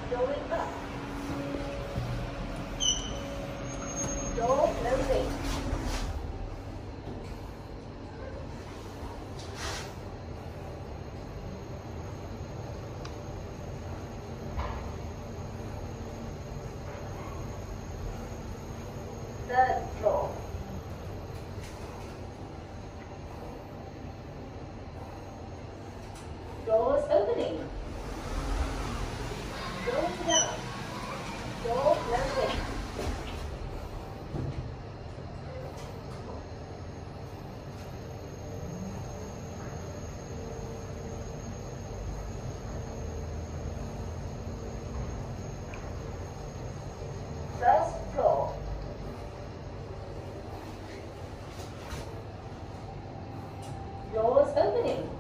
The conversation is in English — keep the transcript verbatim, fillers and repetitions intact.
Going up. Door closing. Third floor. Doors opening. Going down. Door closing. First floor. Doors opening.